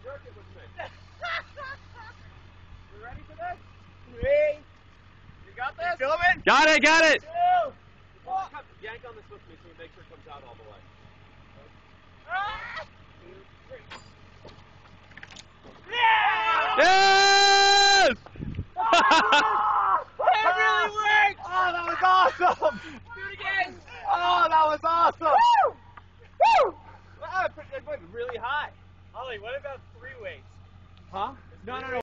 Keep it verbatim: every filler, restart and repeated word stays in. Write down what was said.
Jerk it with me. You ready for this? Three. You got this? Filming? Got it, got it! Two. Come, yank on this with me so we make sure it comes out all the way. Ah! Two, three. Yeah! Yes! That really worked! Oh, that was awesome! Do it again! Oh, that was awesome! Woo! Woo! Wow, I put it really high. Ollie, what about three weights? Huh? No, no, no.